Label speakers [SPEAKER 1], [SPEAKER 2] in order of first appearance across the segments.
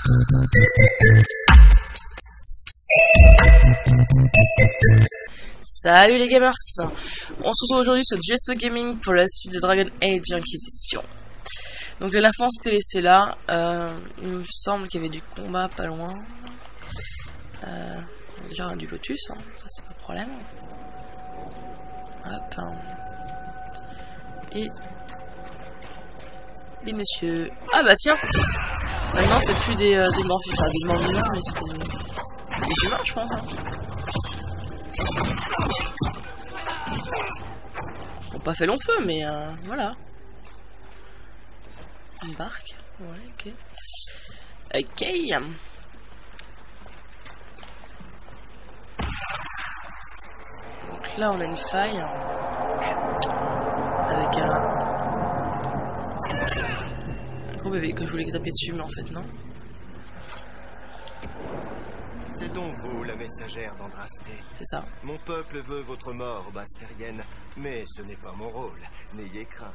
[SPEAKER 1] Salut les gamers, on se retrouve aujourd'hui sur GSO Gaming pour la suite de Dragon Age Inquisition. Donc de la fin on s'était laissé là, il me semble qu'il y avait du combat pas loin. Déjà du lotus, hein, ça c'est pas de problème. Hop. Et des messieurs. Ah bah tiens, maintenant c'est plus des morts, enfin des morts vivants, mais c'est des humains je pense. Hein. Bon, pas fait long feu, mais voilà. Une barque. Ouais, ok. Ok. Donc là, on a une faille. Avec un gros bébé que je voulais taper dessus, mais en fait, non.
[SPEAKER 2] C'est donc vous, la messagère d'Andrasté.
[SPEAKER 1] C'est ça.
[SPEAKER 2] Mon peuple veut votre mort, Bastérienne, mais ce n'est pas mon rôle. N'ayez crainte.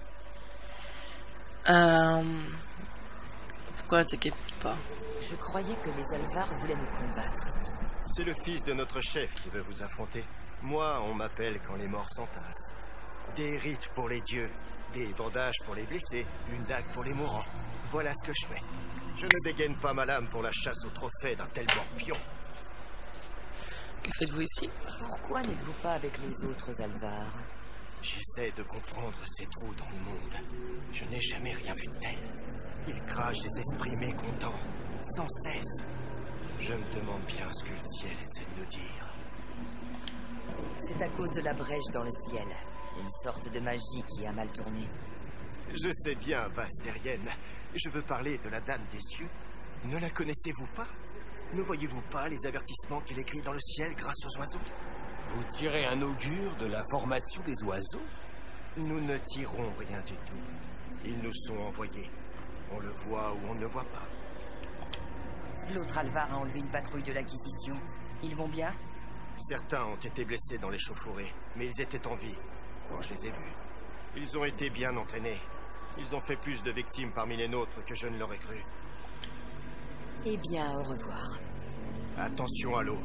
[SPEAKER 1] Pourquoi t'inquiète pas?
[SPEAKER 3] Je croyais que les Alvar voulaient nous combattre.
[SPEAKER 2] C'est le fils de notre chef qui veut vous affronter. Moi, on m'appelle quand les morts s'entassent. Des rites pour les dieux, des bandages pour les blessés, une dague pour les mourants. Voilà ce que je fais. Je ne dégaine pas ma lame pour la chasse au trophée d'un tel morpion.
[SPEAKER 1] Que faites-vous ici?
[SPEAKER 3] Pourquoi n'êtes-vous pas avec les autres Alvar?
[SPEAKER 2] J'essaie de comprendre ces trous dans le monde. Je n'ai jamais rien vu de tel. Ils crachent des esprits mécontents, sans cesse. Je me demande bien ce que le ciel essaie de nous dire.
[SPEAKER 3] C'est à cause de la brèche dans le ciel. Une sorte de magie qui a mal tourné.
[SPEAKER 2] Je sais bien, Bastérienne. Je veux parler de la Dame des Cieux. Ne la connaissez-vous pas? Ne voyez-vous pas les avertissements qu'elle écrit dans le ciel grâce aux oiseaux?
[SPEAKER 4] Vous tirez un augure de la formation des oiseaux?
[SPEAKER 2] Nous ne tirons rien du tout. Ils nous sont envoyés. On le voit ou on ne le voit pas.
[SPEAKER 3] L'autre Alvar a en lui une patrouille de l'Inquisition. Ils vont bien?
[SPEAKER 2] Certains ont été blessés dans l'échauffourée, mais ils étaient en vie quand je les ai vus. Ils ont été bien entraînés. Ils ont fait plus de victimes parmi les nôtres que je ne l'aurais cru.
[SPEAKER 3] Eh bien, au revoir.
[SPEAKER 2] Attention à l'eau.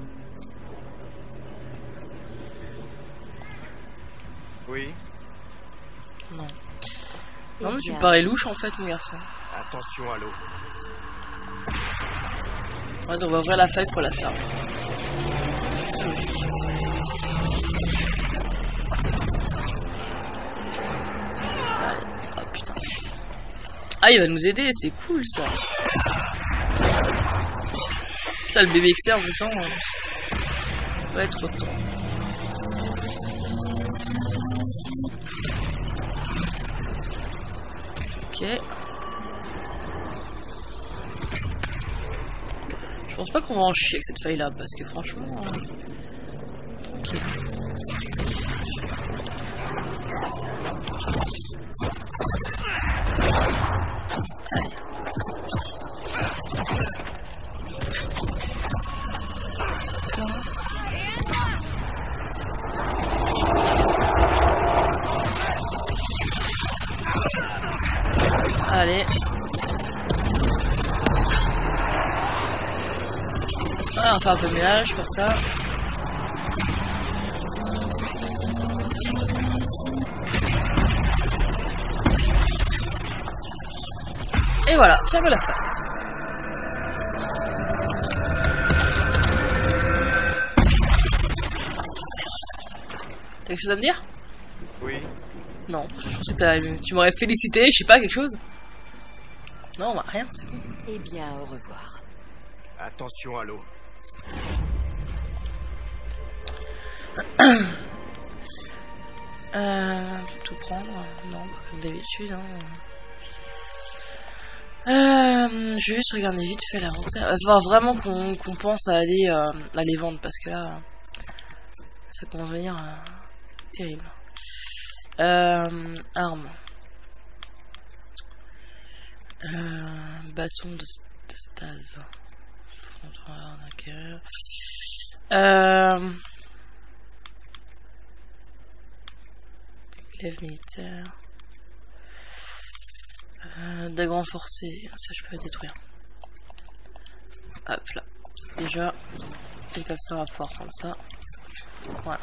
[SPEAKER 2] Oui?
[SPEAKER 1] Non. Non, mais tu me parais louche en fait, mon garçon.
[SPEAKER 2] Attention à l'eau.
[SPEAKER 1] Ouais, donc on va ouvrir la feuille pour la faire. Allez. Oh putain. Ah, il va nous aider, c'est cool ça. Putain, le bébé XR, putain. Ouais, trop de temps. Ok. Je pense pas qu'on va en chier avec cette feuille là parce que franchement. Tranquille. Allez. Allez. Ah, on va faire un peu de ménage pour ça. Et voilà, ferme la fin. T'as quelque chose à me dire?
[SPEAKER 2] Oui.
[SPEAKER 1] Non, je pensais que tu m'aurais félicité, je sais pas, quelque chose. Non, bah rien, c'est bon.
[SPEAKER 3] Eh bien, au revoir.
[SPEAKER 2] Attention à l'eau.
[SPEAKER 1] Tout prendre? Non, pas comme d'habitude. Hein. Je vais juste regarder vite fait l'inventaire. Enfin, vraiment qu'on pense à aller vendre parce que là, ça commence à devenir terrible. Armes. Bâton de stase. Frontoir, d'accord. Glaive militaire. Dague renforcée. Ça, je peux détruire. Hop là. Déjà. Et comme ça, on va pouvoir prendre ça. Voilà.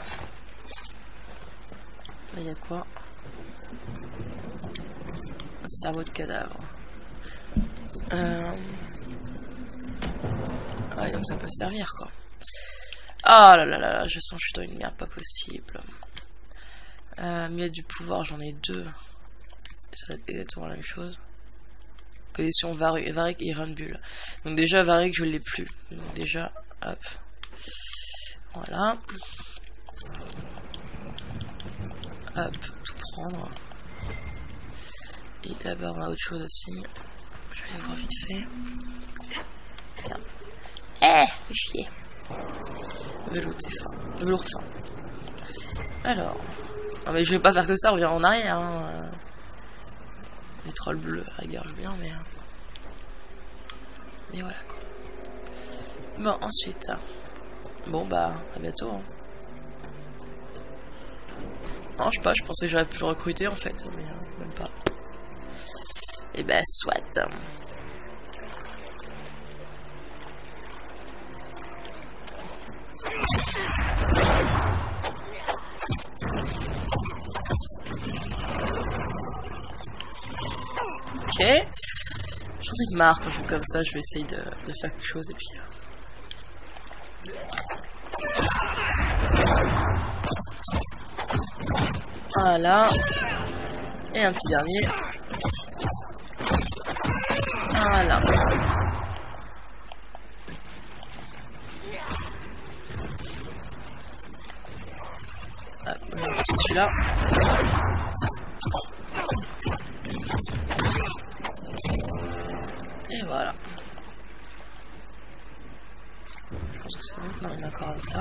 [SPEAKER 1] Là, il y a quoi? Un cerveau de cadavre. Ouais, donc ça peut servir, quoi. Ah là là là là, je sens que je suis dans une merde pas possible. Mais il y a du pouvoir, j'en ai 2. Ça va être exactement la même chose. Collection Varric et Runbull. Donc déjà Varric je l'ai plus. Donc déjà, hop. Voilà. Hop, tout prendre. Et là-bas on a autre chose aussi. Je vais aller voir vite fait. Bien. Fais chier. Velours fin. Velours fin. Alors. Non mais je vais pas faire que ça, on revient en arrière. Hein. Les trolls bleus, regarde bien, mais voilà quoi. Bon, ensuite. Bon bah, à bientôt. Hein. Non, je sais pas, je pensais que j'aurais pu le recruter en fait, mais même pas. Et bah, soit. Ok. Je pense qu'il marre quand je fais comme ça, je vais essayer de faire quelque chose et puis... Voilà. Et un petit dernier. Voilà. Hop, celui-là. Et voilà. Je pense que c'est bon. Non, il y en a encore un autre là.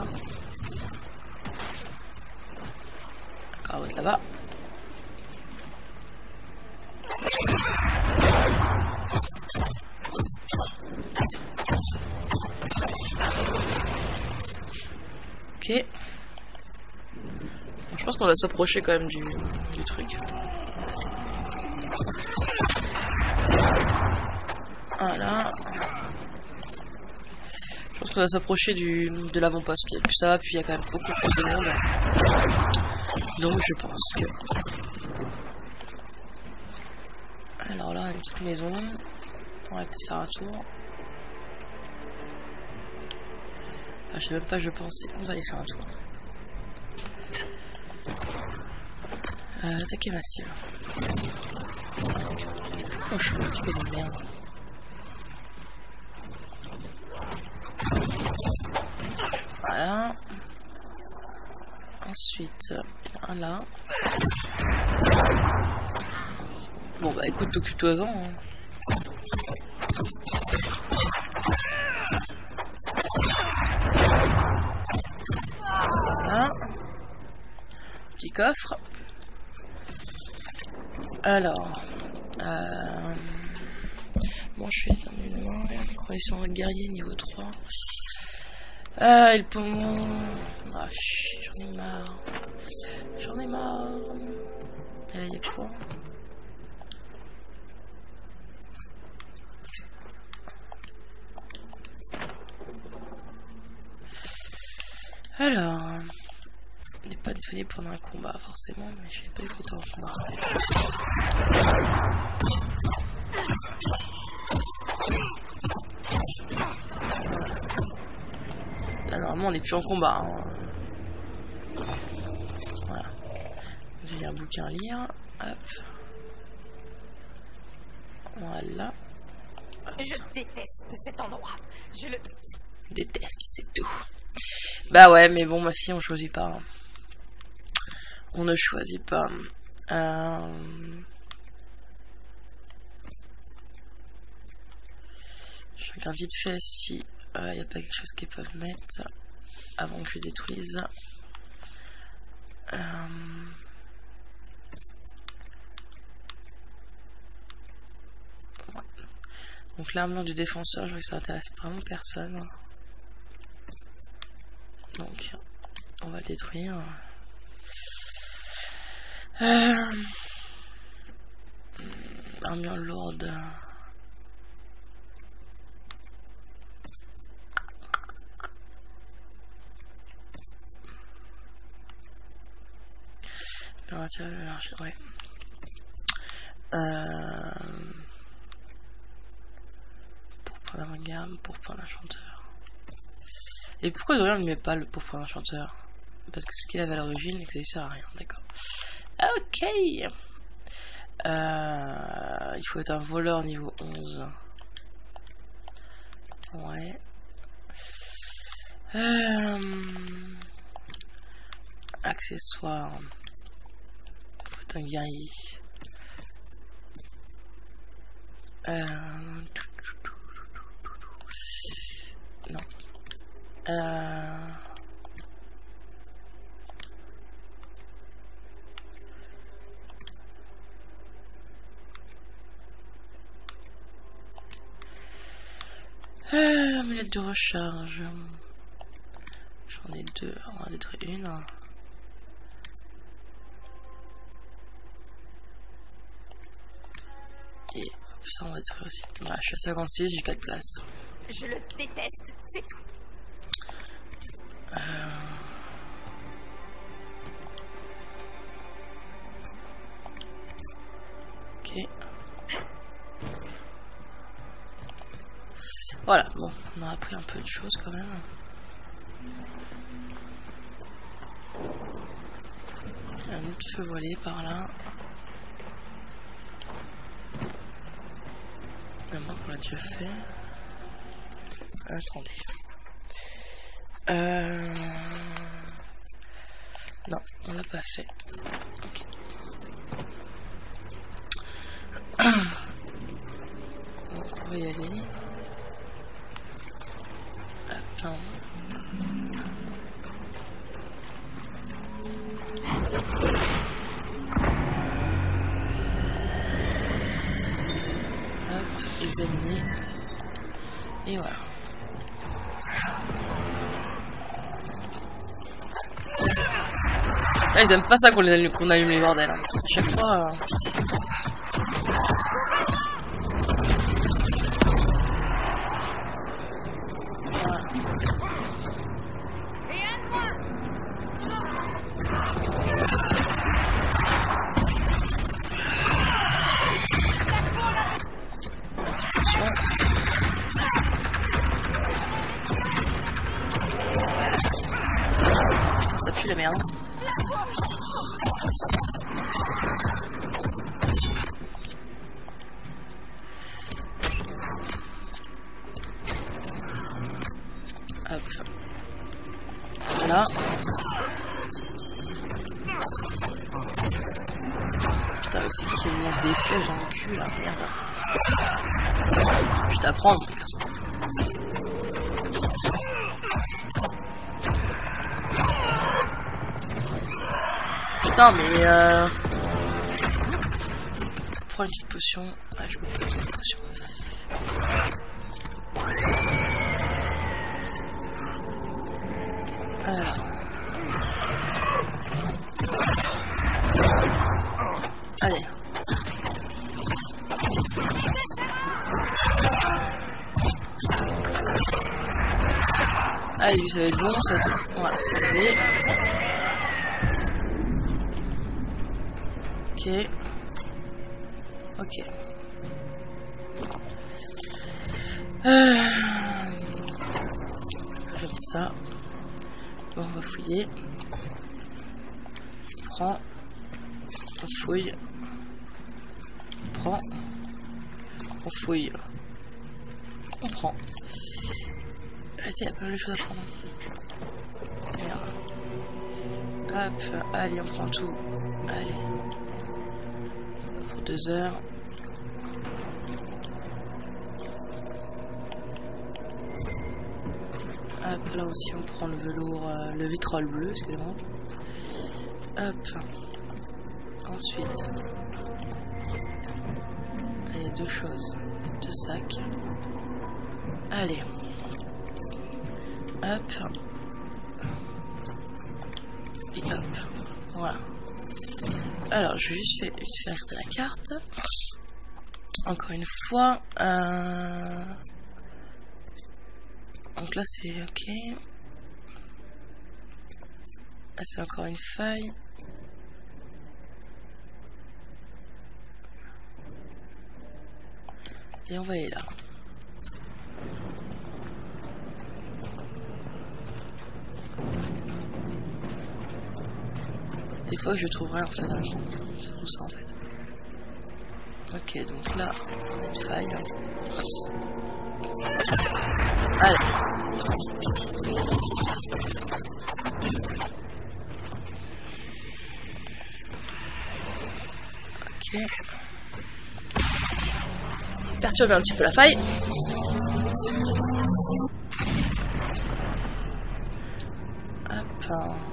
[SPEAKER 1] Encore un autre là-bas. Ok. Je pense qu'on va s'approcher quand même du truc. Voilà. Je pense qu'on va s'approcher de l'avant-poste. Plus ça va, puis il y a quand même beaucoup plus de monde. Donc je pense que... Alors là, une petite maison. On va peut-être faire un tour. Enfin, je sais même pas, je pensais qu'on va aller faire un tour. Attaquer massive. Oh, je suis un petit peu de merde. Voilà. Ensuite, il y en a un là. Bon bah écoute, occupe-toi-en. Hein. Voilà. Petit coffre. Alors, bon, je suis un humain, connaissance guerrier niveau 3. Et le poumon. Ah, j'en ai marre. J'en ai marre. Et là, il y a quoi? Alors, il n'est pas disponible pendant un combat forcément, mais je n'ai pas eu le temps de combat. Là normalement on n'est plus en combat. Hein. Voilà. J'ai un bouquin à lire. Hop. Voilà. Hop.
[SPEAKER 5] Je déteste cet endroit. Je le
[SPEAKER 1] déteste, c'est tout. Bah ouais, mais bon, ma fille, on choisit pas. Hein. On ne choisit pas. Je regarde vite fait si il n'y a pas quelque chose qu'ils peuvent mettre avant que je détruise. Ouais. Donc l'armure du défenseur, je vois que ça intéresse vraiment personne. Donc on va le détruire. Armure lourde. tiens, ouais. Pourpre d'un gamme, pourpre d'un chanteur. Et pourquoi Dorian ne met pas le pourpre d'un chanteur? Parce que ce qu'il avait à l'origine et que ça ne sert à rien, d'accord. Ok. Il faut être un voleur niveau 11. Ouais. Accessoires. Il faut être un guerrier. Non. Amulette de recharge. J'en ai deux, on va détruire une. Et ça on va détruire aussi. Voilà, je suis à 56, j'ai 4 places.
[SPEAKER 5] Je le déteste, c'est tout.
[SPEAKER 1] Ok. Voilà, bon, on a appris un peu de choses quand même. Il y a un autre feu voilé par là. Maintenant qu'on l'a déjà fait. Attendez. Non, on l'a pas fait. Ok. Donc on va y aller. Attends. Hop, examiner. Et voilà. Ah, ils aiment pas ça qu'on allume les bordels. Hein. À chaque fois. Ça pue la merde. Hop. Voilà. Putain, mais c'est qui me lance des pièges dans le cul là, merde. Je vais t'apprendre, personne. Putain, mais prends une petite potion. Ouais, je me prends une petite potion. Alors. Allez. Allez, ça va être bon, ça va être... Voilà, c'est fait. Ok. Ok. Comme ça. Bon, on va fouiller. On prend. On fouille. On prend. On fouille. On prend. Il y a pas mal de choses à prendre. Merde. Hop, allez, on prend tout. Allez. Pour 2 heures. Hop, là aussi on prend le velours, le vitrol bleu, excusez-moi. Hop. Ensuite. Il y a 2 choses. 2 sacs. Allez. Hop. Et hop. Voilà. Alors, je vais juste faire de la carte. Encore une fois. Donc là, c'est ok. Là, c'est encore une faille. Et on va aller là. Des fois que je trouverai en fait un jour. C'est tout ça en fait. Ok, donc là, on a une faille. Allez. Ok. Perturber un petit peu la faille. Hop.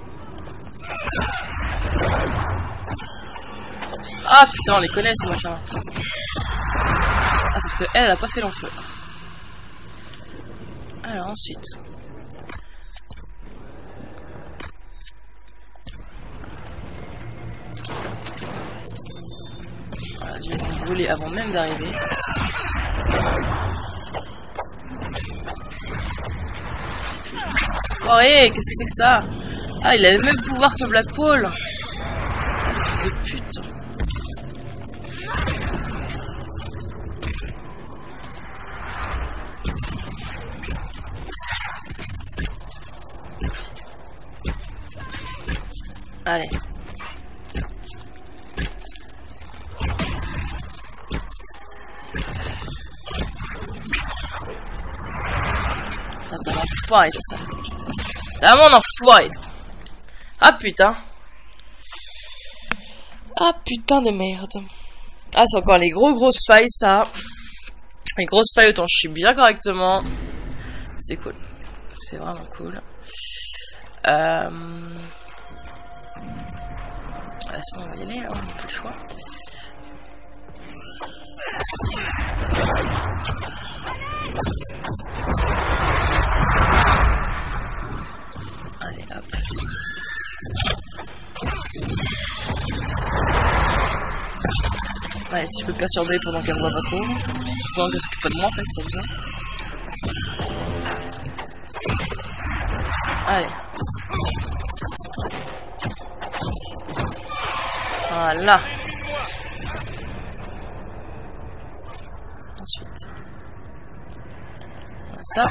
[SPEAKER 1] Ah putain, on les connaît ces machins. Ah, parce que elle a pas fait long feu. Alors ensuite. Voilà, je vais les brûler avant même d'arriver. Oh hé, qu'est-ce que c'est que ça? Ah, il a le même pouvoir que Blackpool. Fils de pute. Allez. Ça va l'enfoiré ça. C'est mon enfoiré. Ah putain. Ah putain de merde. Ah c'est encore les grosses failles ça. Les grosses failles autant je suis bien correctement. C'est cool. C'est vraiment cool. Sinon on va y aller, là, on n'a plus le choix. Allez hop. Ouais, si je peux perturber pendant qu'elle me voit pas trop. Pendant qu'elle s'occupe pas de moi en fait, c'est ça. Allez. Voilà. Ensuite. Ça.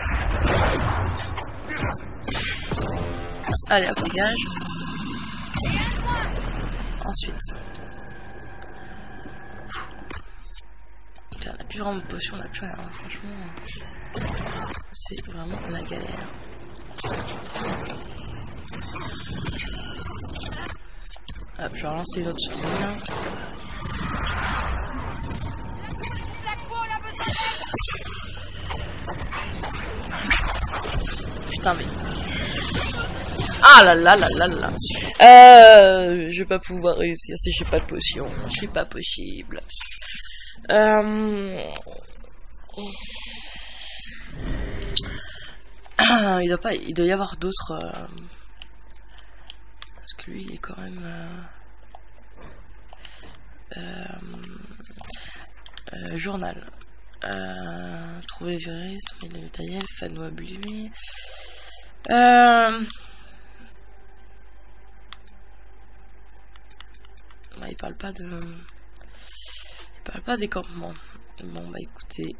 [SPEAKER 1] Allez, hop, dégage. Ensuite. Putain, on n'a plus vraiment de potion, on n'a plus rien. Franchement, c'est vraiment la galère. Hop, je vais relancer une autre seconde. Putain, mais. Ah là là là là là. Je vais pas pouvoir réussir si j'ai pas de potion. C'est pas possible. Il doit y avoir d'autres. Parce que lui, il est quand même. Journal. Trouver Véris, trouver le matériel, Fano abîmé. Il parle pas de. Il parle pas des campements. Bon bah écoutez,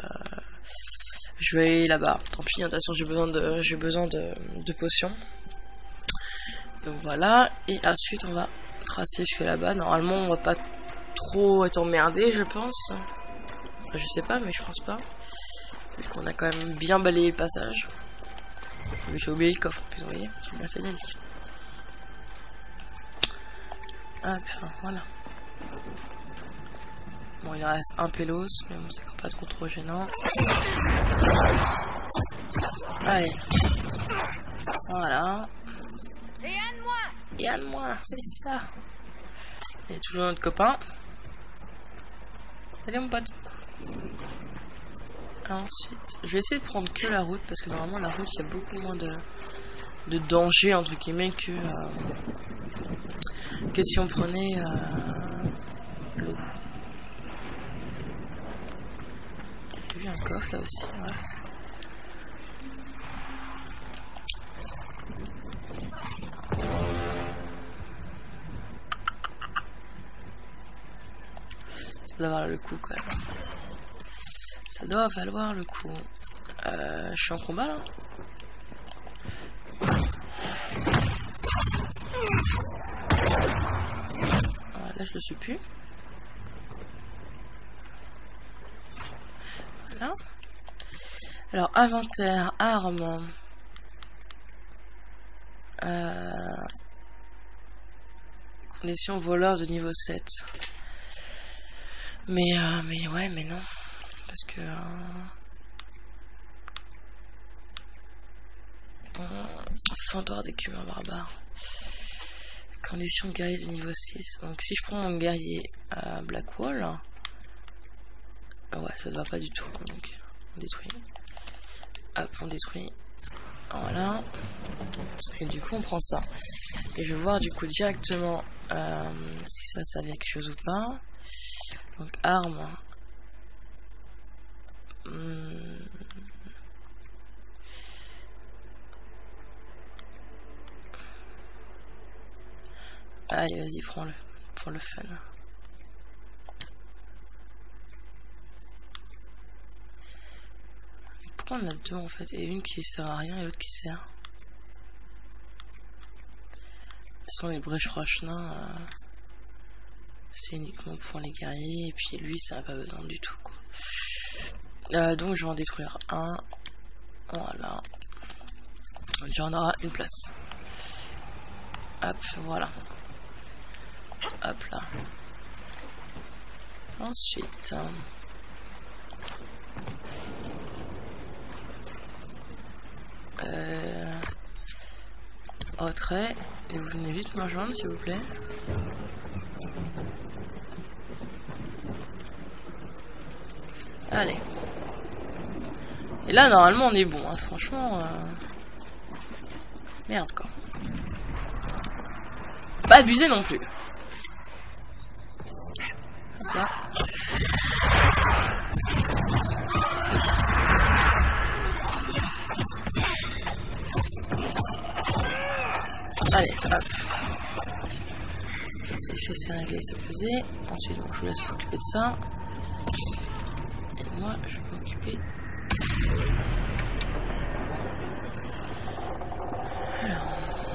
[SPEAKER 1] je vais aller là-bas. Tant pis, attention, j'ai besoin de potions. Donc voilà, et ensuite on va tracer jusque là-bas. Normalement on va pas trop être emmerdé, je pense. Je sais pas, mais je pense pas. Vu qu'on a quand même bien balayé le passage. Mais j'ai oublié le coffre, vous voyez, j'ai bien fait d'aller. Hop, voilà. Bon, il reste un pélos, mais bon, c'est pas trop gênant. Allez. Voilà. Et à moi, c'est ça. Il y a toujours notre copain. Salut mon pote. Ensuite, je vais essayer de prendre que la route parce que normalement la route il y a beaucoup moins de danger entre guillemets que si on prenait l'eau. J'ai vu un coffre là aussi. Voilà. Ça doit avoir le coup quand même. Ça doit valoir le coup. Je suis en combat là. Voilà, là je le suis plus. Voilà. Alors inventaire, armes. Condition voleur de niveau 7. Mais ouais, mais non. Parce que... Fendeur d'écume barbare. Condition de guerrier de niveau 6. Donc si je prends mon guerrier à Blackwall... ouais, ça ne va pas du tout. Donc on détruit. Hop, on détruit. Voilà. Et du coup on prend ça. Et je vais voir du coup directement si ça servait à quelque chose ou pas. Donc armes. Allez, vas-y, prends-le. Pour le fun. Pourquoi on a deux en fait? Et une qui sert à rien et l'autre qui sert. Ce sont les brèches roches nains. C'est uniquement pour les guerriers. Et puis lui, ça n'a pas besoin du tout, quoi. Donc je vais en détruire un. Voilà. J'en aura une place. Hop, voilà. Hop là. Ensuite. Retrait. Et vous venez vite me rejoindre s'il vous plaît. Allez. Et là normalement on est bon, hein. Franchement. Merde quoi. Pas abuser non plus. Hop là. Allez, hop. C'est fait, c'est réglé, c'est pesé. Ensuite, donc, je vous laisse m'occuper de ça. Et moi, je vais m'occuper. Alors.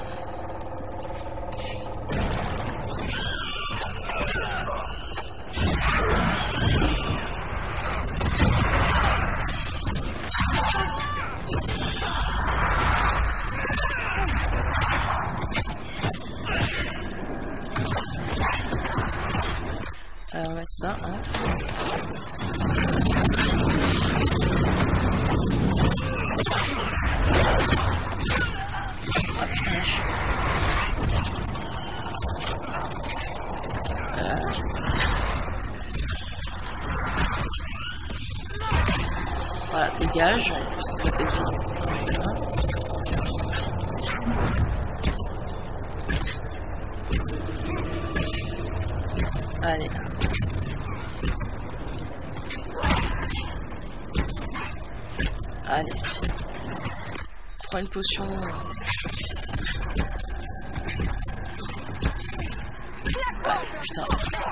[SPEAKER 1] On va mettre ça, hein. Voilà, dégage, parce que ça fait allez. Allez. Prends une potion. Ah, putain.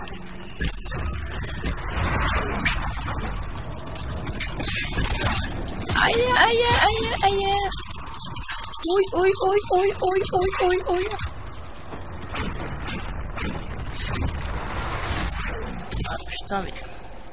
[SPEAKER 1] Aïe, aïe, aïe, aïe. Oui, oui, oui, oui, oui, oui, oui, oui. Ah, putain, mais...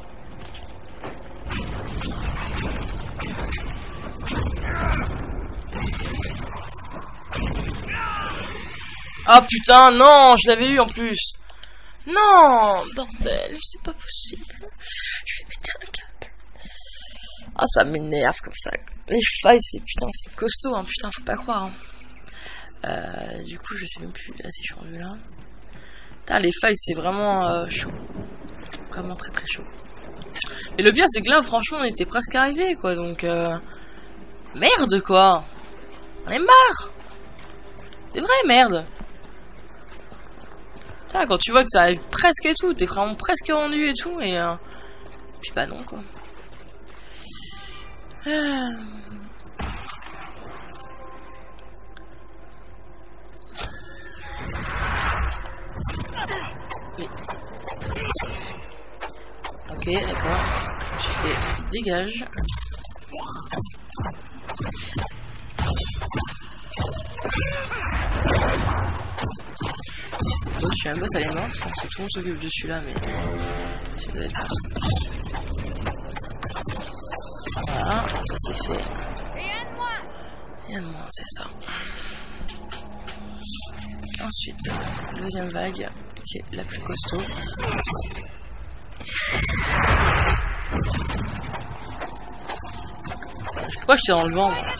[SPEAKER 1] Ah putain, non, je l'avais eu en plus. Non, bordel, c'est pas possible. Je vais péter un câble. Ah, ça m'énerve comme ça. Les failles, c'est putain, c'est costaud, hein, putain, faut pas croire. Hein. Du coup, je sais même plus. Là, si je suis rendu là. Putain, les failles, c'est vraiment chaud. Vraiment très très chaud. Et le pire, c'est que là, franchement, on était presque arrivé, quoi. Donc, merde, quoi. On est marre. C'est vrai, merde. Putain, quand tu vois que ça arrive presque et tout, t'es vraiment presque rendu et tout, et puis bah non, quoi. Oui. Ok, d'accord. Je me suis fait dégage. Bon, je suis un boss, elle est morte. Je pense que tout le monde s'occupe de celui-là, mais ça doit être parti. Voilà, ça c'est fait. Rien de moins, c'est ça. Ensuite, deuxième vague, qui est la plus costaud. Pourquoi je suis dans le vent, moi?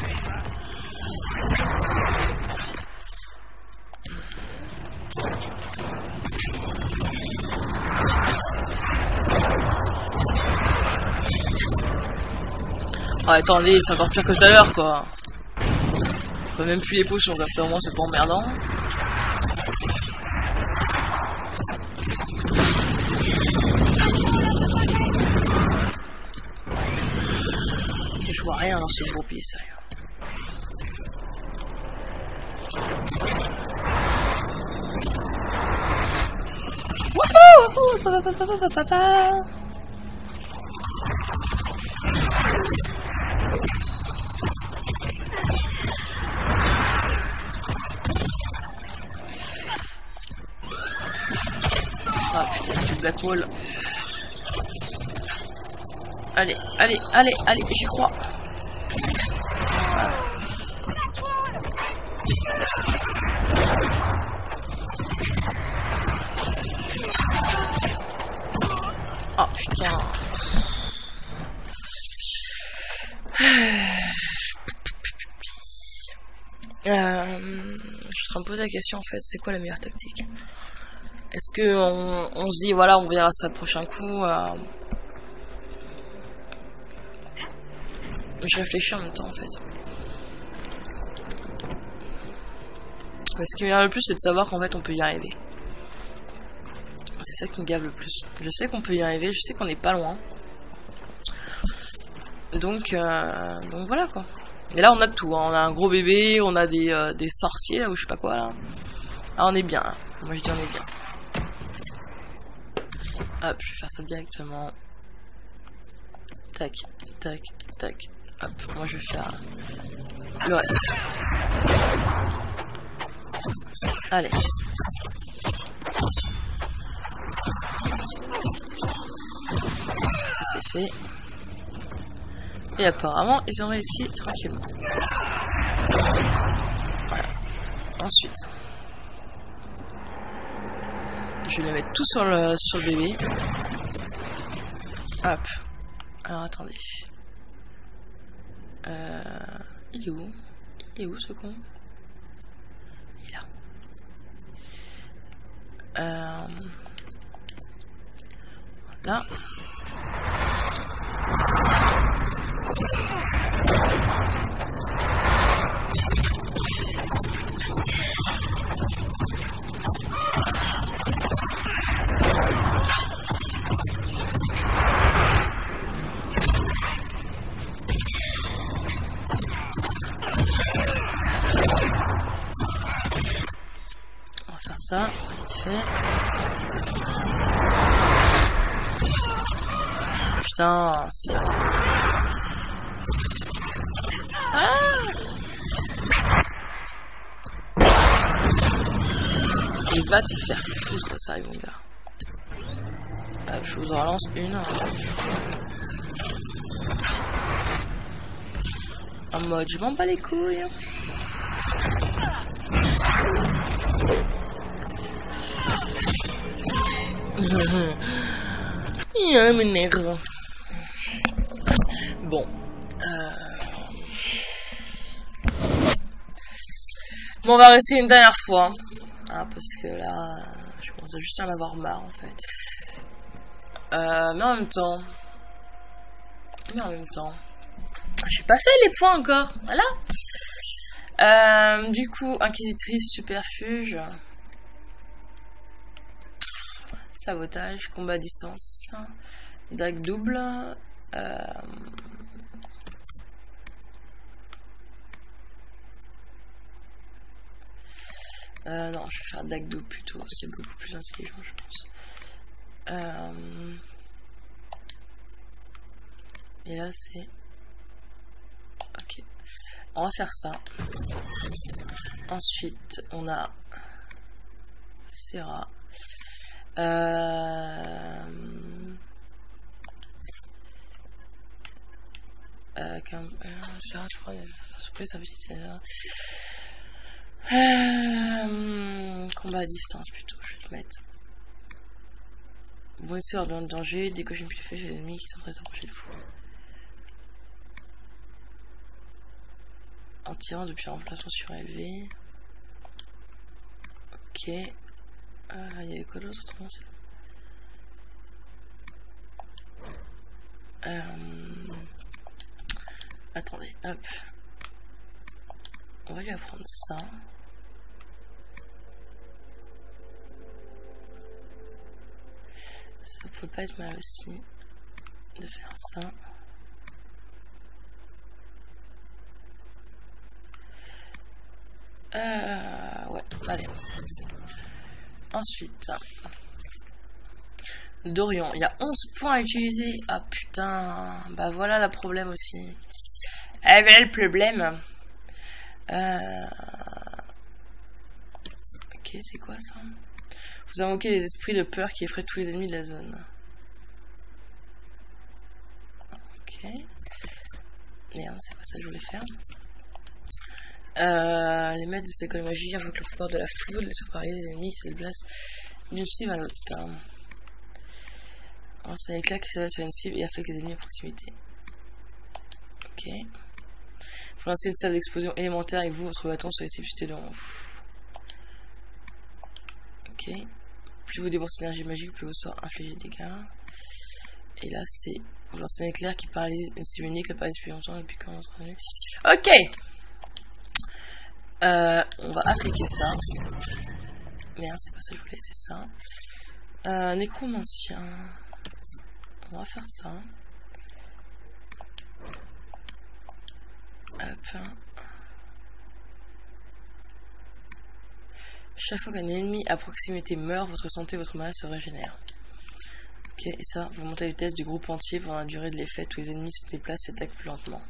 [SPEAKER 1] Oh, attendez, c'est encore pire que tout à l'heure, quoi. On peut même plus les potions, comme ça au moins c'est pas emmerdant. Je vois rien dans ce gros pied, sérieux. Wouhou! Ah putain, du black wall. Allez, allez, allez, allez, j'y crois. Oh putain. Je suis en train de me poser la question en fait, c'est quoi la meilleure tactique? Est-ce que on se dit voilà, on verra ça le prochain coup Je réfléchis en même temps en fait. Ce qui m'énerve le plus, c'est de savoir qu'en fait on peut y arriver. C'est ça qui me gave le plus. Je sais qu'on peut y arriver, je sais qu'on n'est pas loin. Donc voilà quoi. Et là on a de tout, hein. On a un gros bébé, on a des sorciers là, ou je sais pas quoi là. Ah on est bien là. Moi je dis on est bien. Hop, je vais faire ça directement. Tac, tac, tac. Hop, moi je vais faire le reste. Allez. Ça c'est fait. Et apparemment, ils ont réussi tranquillement. Voilà. Ensuite, je vais les mettre tout sur le bébé. Hop. Alors attendez. Il est où? Il est où ce con? Il est là. Là. On va faire ça, vite fait. Putain, c'est... Ah! Il va te faire foutre, ça arrive mon gars. Hop, je vous en relance une. En mode, je m'en bats les couilles. Il m'énerve. Bon. Bon, on va rester une dernière fois. Ah, parce que là, je commence à juste en avoir marre en fait. Mais en même temps. J'ai pas fait les points encore. Voilà. Du coup, inquisitrice, superfuge. Sabotage, combat à distance. Dague double. Non, je vais faire dague double plutôt. C'est beaucoup plus intelligent, je pense. Et là c'est... Ok. On va faire ça. Ensuite, on a... Serra. Serra, je crois, ça combat à distance plutôt, je vais te mettre. Bonisseur dans le danger, décoche une flèche chez l'ennemi qui tenterait de s'approcher de vous. En tirant depuis un emplacement surélevé. Ok. Il y avait quoi d'autre autrement? Attendez, hop. On va lui apprendre ça. Ça peut pas être mal aussi de faire ça. Ouais, allez. Ensuite, Dorian, il y a 11 points à utiliser. Ah putain, bah voilà le problème aussi. Eh ben le problème. Ok, c'est quoi ça? Vous invoquez des esprits de peur qui effraient tous les ennemis de la zone. Ok. Merde, c'est pas ça que je voulais faire. Les maîtres de cette école magie invoquent le pouvoir de la foudre, les séparer des ennemis, se déplacent d'une cible à l'autre. Alors c'est un éclat qui s'abat sur une cible et affecte les ennemis à proximité. Ok. Vous lancez une salle d'explosion élémentaire et vous, votre bâton sur les cibles situées devant vous. Ok. Plus vous déboursez d'énergie magique, plus vos sorts infligent des dégâts. Et là, c'est... Vous lancez un éclair qui paralyse une cible unique, apparaît depuis longtemps depuis quand on est... Ok. On va appliquer ça. Merde, c'est pas ça que je voulais, c'est ça. Nécromancien. On va faire ça. Hop. Chaque fois qu'un ennemi à proximité meurt, votre santé et votre mana se régénèrent. Ok, et ça, vous montez la vitesse du groupe entier pendant la durée de l'effet. Tous les ennemis se déplacent et attaquent plus lentement.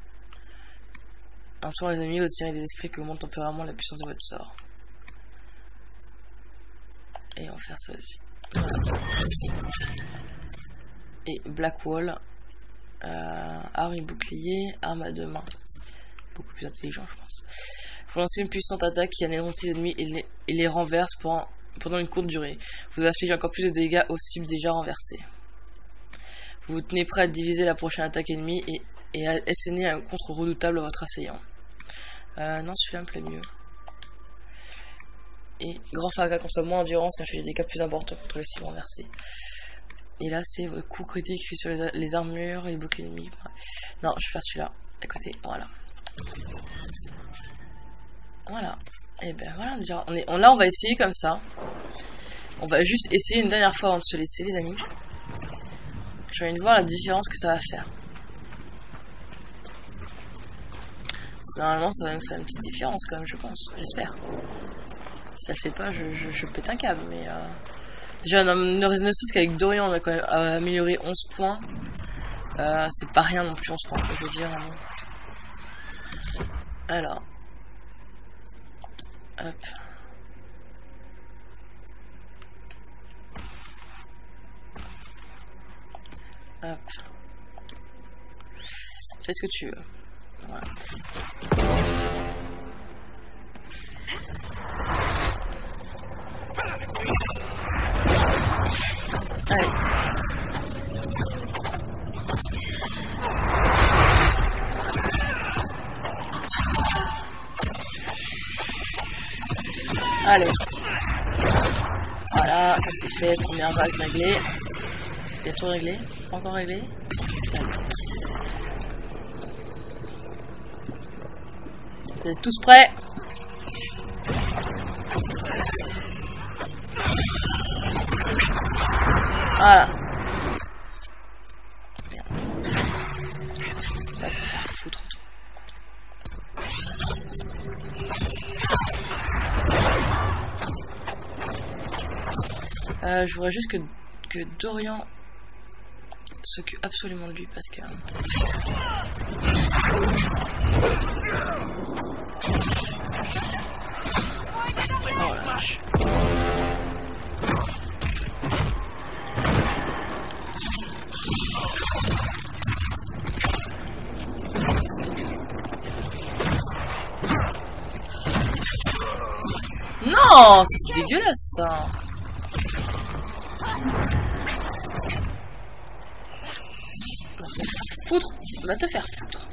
[SPEAKER 1] En tournant les ennemis, vous tirez des esprits qui augmentent temporairement la puissance de votre sort. Et on va faire ça aussi. Et Black Wall. Arme et bouclier, arme à deux mains. Beaucoup plus intelligent, je pense. Vous lancez une puissante attaque qui anéantit les ennemis et les renverse pendant une courte durée. Vous affligez encore plus de dégâts aux cibles déjà renversées. Vous vous tenez prêt à diviser la prochaine attaque ennemie et à asséner un contre redoutable à votre assaillant. Non, celui-là me plaît mieux. Et grand fracas consomme moins d'endurance et fait des dégâts plus importants contre les cibles renversées. Et là, c'est votre coup critique fait sur les armures et les blocs ennemis. Non, je vais faire celui-là à côté. Voilà. Voilà. Et ben voilà, déjà. Là, on va essayer comme ça. On va juste essayer une dernière fois avant de se laisser, les amis. Je vais voir la différence que ça va faire. Normalement, ça va me faire une petite différence quand même, je pense. J'espère. Si ça le fait pas, je pète un câble. Mais déjà, ne serait-ce qu'avec Dorian, on a quand même amélioré 11 points. C'est pas rien non plus, 11 points, je veux dire. Alors. Hop. Hop. Fais ce que tu veux. Voilà. Allez. Allez. Voilà, ça c'est fait. Première vague réglée. Bientôt réglé. Pas encore réglé. Allez. Vous êtes tous prêts? Voilà. Merde. Là, tu vas faire foutre. Je voudrais juste que Dorian s'occupe absolument de lui parce que... Oh la vache. Non, c'est dégueulasse ça. Foutre, va te faire foutre.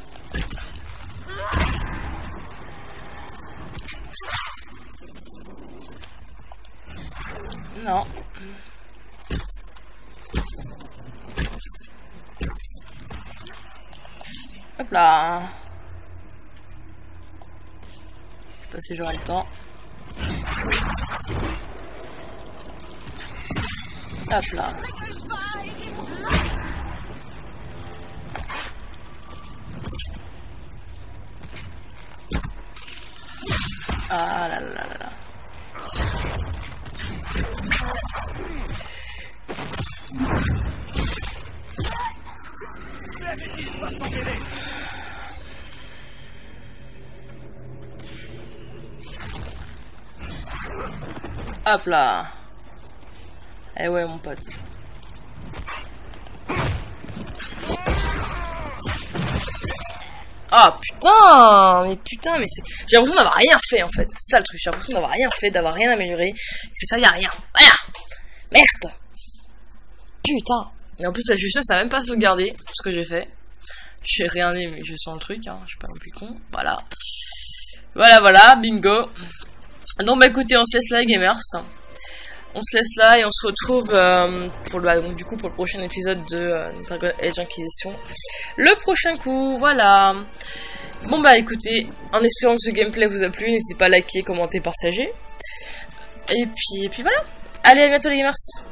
[SPEAKER 1] Non. Hop là. Je sais pas si j'aurai le temps. Hop là. Ah là là là là. Hop là. Eh ouais mon pote. Ah putain, mais c'est... J'ai l'impression d'avoir rien fait en fait. C'est ça le truc, j'ai l'impression d'avoir rien fait, d'avoir rien amélioré. C'est ça, y a rien. Voilà. Merde. Putain. Et en plus la justice ça a même pas sauvegardé tout ce que j'ai fait. J'ai rien aimé, je sens le truc, hein. Je suis pas non plus con. Voilà. Voilà, bingo. Donc bah écoutez, on se laisse là les gamers. On se laisse là et on se retrouve donc, du coup pour le prochain épisode de Dragon Age Inquisition. Le prochain coup, voilà. Bon bah écoutez, en espérant que ce gameplay vous a plu, n'hésitez pas à liker, commenter, partager. Et puis voilà. Allez, à bientôt les gamers.